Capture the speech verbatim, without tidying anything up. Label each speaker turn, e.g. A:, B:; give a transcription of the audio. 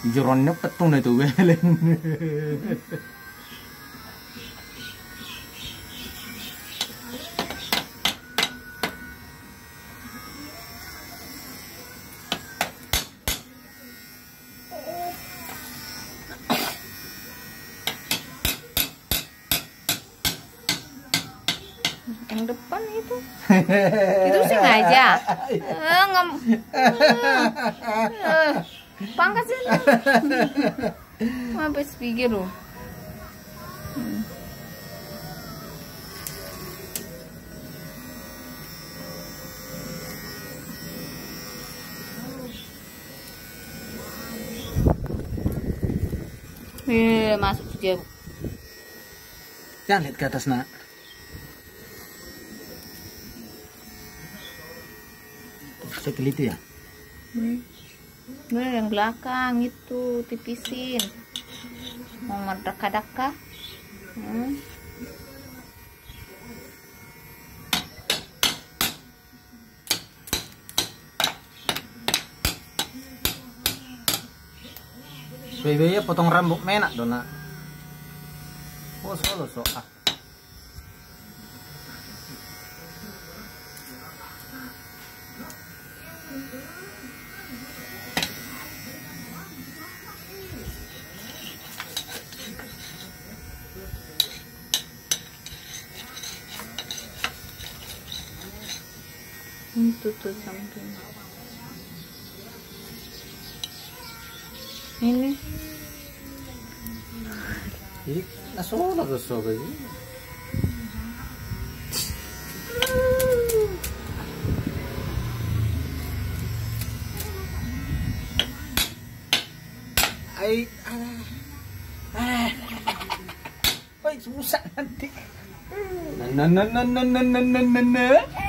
A: jeronnya petung itu belen.
B: Yang depan itu itu sengaja eh, ngem eh, pangkat sini habis pikir loh. hmm. Eh, masuk dia.
A: Jangan lihat ke atas nak. Sekali itu ya?
B: Hmm. Ini yang belakang itu tipisin. Mau merdeka-deka. Hmm.
A: Bebe potong rambut menak dona. Oh solo so ah.
B: Itu tuh samping. Ini.
A: Ih, nasola tuh so baby. Ay, ah, ah, ay susah nanti. Na na na na na na na na na.